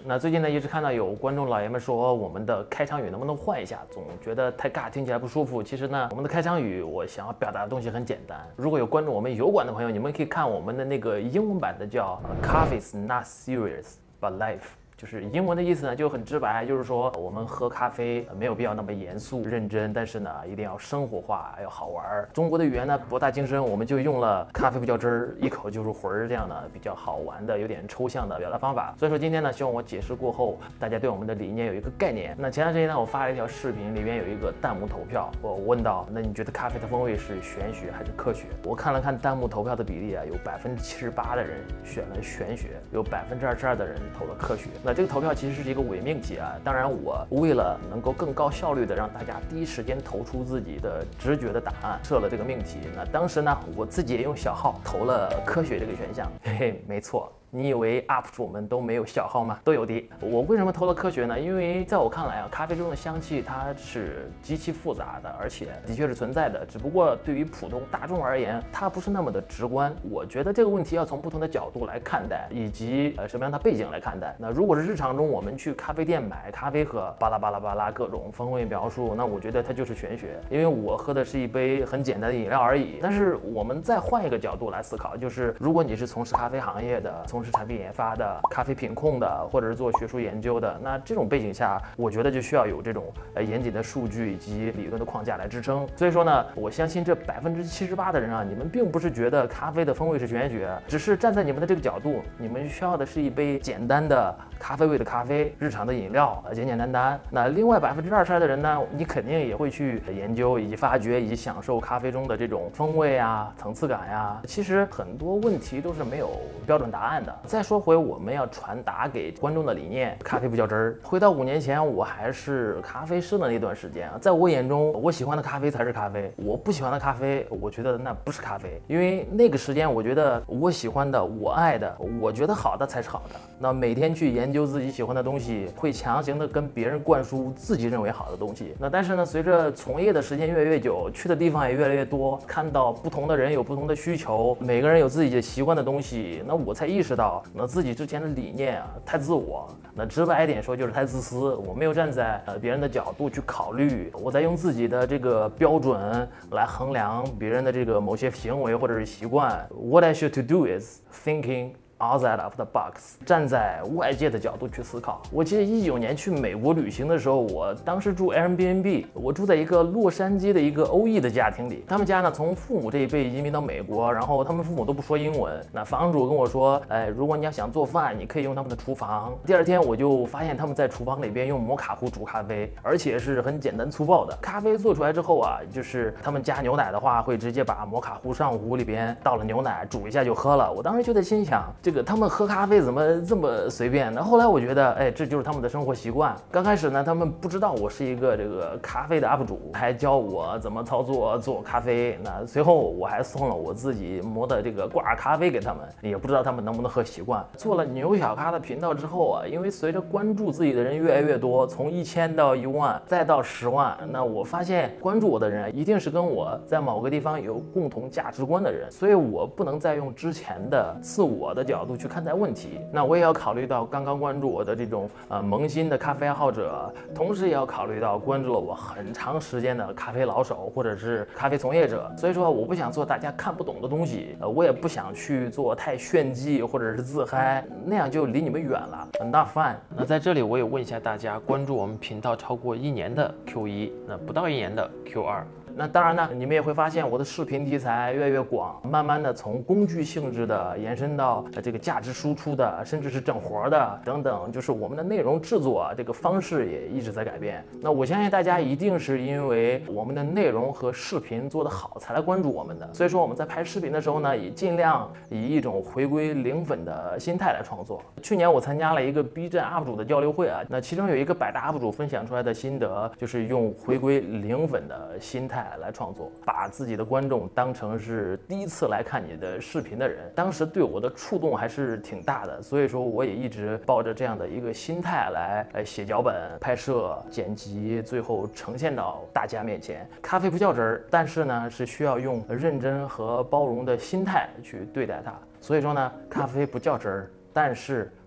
那最近呢，一直看到有观众老爷们说我们的开场语能不能换一下，总觉得太尬，听起来不舒服。其实呢，我们的开场语我想要表达的东西很简单。如果有关注我们油管的朋友，你们可以看我们的那个英文版的叫 Coffee's not serious but life。就是英文的意思呢，就很直白，就是说我们喝咖啡没有必要那么严肃认真，但是呢，一定要生活化，要好玩。中国的语言呢博大精深，我们就用了咖啡不较真儿，一口就入魂儿这样的比较好玩的、有点抽象的表达方法。所以说今天呢，希望我解释过后，大家对我们的理念有一个概念。那前段时间呢，我发了一条视频，里面有一个弹幕投票，我问到，那你觉得咖啡的风味是玄学还是科学？我看了看弹幕投票的比例啊，有78%的人选了玄学，有22%的人投了科学。那这个投票其实是一个伪命题啊！当然，我为了能够更高效率的让大家第一时间投出自己的直觉的答案，设了这个命题。那当时呢，我自己也用小号投了科学这个选项。嘿嘿，没错。你以为 UP 主们都没有小号吗？都有的。我为什么投了科学呢？因为在我看来啊，咖啡中的香气它是极其复杂的，而且的确是存在的。只不过对于普通大众而言，它不是那么的直观。我觉得这个问题要从不同的角度来看待，以及什么样的背景来看待。那如果是日常中我们去咖啡店买咖啡喝，巴拉巴拉巴拉各种风味描述，那我觉得它就是玄学，因为我喝的是一杯很简单的饮料而已。但是我们再换一个角度来思考，就是如果你是从事咖啡行业的，从事产品研发的、咖啡品控的，或者是做学术研究的，那这种背景下，我觉得就需要有这种严谨的数据以及理论的框架来支撑。所以说呢，我相信这78%的人啊，你们并不是觉得咖啡的风味是玄学，只是站在你们的这个角度，你们需要的是一杯简单的咖啡味的咖啡，日常的饮料，简简单单。那另外22%的人呢，你肯定也会去研究以及发掘以及享受咖啡中的这种风味啊、层次感呀。其实很多问题都是没有标准答案的。再说回我们要传达给观众的理念，咖啡不较真儿。回到5年前，我还是咖啡师的那段时间啊，在我眼中，我喜欢的咖啡才是咖啡，我不喜欢的咖啡，我觉得那不是咖啡。因为那个时间，我觉得我喜欢的、我爱的、我觉得好的才是好的。那每天去研究自己喜欢的东西，会强行的跟别人灌输自己认为好的东西。那但是呢，随着从业的时间越来越久，去的地方也越来越多，看到不同的人有不同的需求，每个人有自己的习惯的东西，那我才意识到，那自己之前的理念啊太自我，那直白一点说就是太自私。我没有站在别人的角度去考虑，我在用自己的这个标准来衡量别人的这个某些行为或者是习惯。What I should to do is thinking outside of the box， 站在外界的角度去思考。我记得19年去美国旅行的时候，我当时住 Airbnb， 我住在一个洛杉矶的一个欧裔的家庭里。他们家呢从父母这一辈移民到美国，然后他们父母都不说英文。那房主跟我说，如果你要想做饭，你可以用他们的厨房。第二天我就发现他们在厨房里边用摩卡壶煮咖啡，而且是很简单粗暴的。咖啡做出来之后啊，就是他们加牛奶的话，会直接把摩卡壶上壶里边倒了牛奶，煮一下就喝了。我当时就在心想，这个他们喝咖啡怎么这么随便呢？后来我觉得，这就是他们的生活习惯。刚开始呢，他们不知道我是一个这个咖啡的 UP 主，还教我怎么操作做咖啡。那随后我还送了我自己磨的这个挂耳咖啡给他们，也不知道他们能不能喝习惯。做了牛小咖的频道之后啊，因为随着关注自己的人越来越多，从1000到1万，再到10万，那我发现关注我的人一定是跟我在某个地方有共同价值观的人，所以我不能再用之前的自我的角度去看待问题。那我也要考虑到刚刚关注我的这种萌新的咖啡爱好者，同时也要考虑到关注了我很长时间的咖啡老手或者是咖啡从业者。所以说我不想做大家看不懂的东西，我也不想去做太炫技或者是自嗨，那样就离你们远了， not fun。 那在这里我也问一下大家，关注我们频道超过1年的 Q1， 那不到1年的 Q2。那当然呢，你们也会发现我的视频题材越来越广，慢慢的从工具性质的延伸到这个价值输出的，甚至是整活的等等，就是我们的内容制作这个方式也一直在改变。那我相信大家一定是因为我们的内容和视频做得好才来关注我们的，所以说我们在拍视频的时候呢，也尽量以一种回归零粉的心态来创作。去年我参加了一个 B 站 UP 主的交流会啊，那其中有一个百大 UP 主分享出来的心得，就是用回归零粉的心态来创作，把自己的观众当成是第一次来看你的视频的人。当时对我的触动还是挺大的，所以说我也一直抱着这样的一个心态来写脚本、拍摄、剪辑，最后呈现到大家面前。咖啡不较真儿，但是呢是需要用认真和包容的心态去对待它。所以说呢，咖啡不较真儿，但是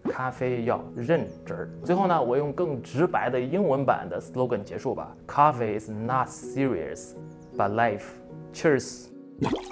咖啡要认真儿。最后呢，我用更直白的英文版的 slogan 结束吧。Coffee is not serious, but life. Cheers.